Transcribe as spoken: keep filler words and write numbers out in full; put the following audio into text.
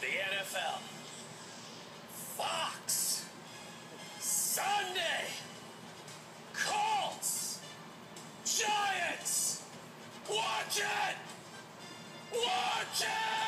N F L. Fox. Sunday. Colts. Giants. Watch it! Watch it!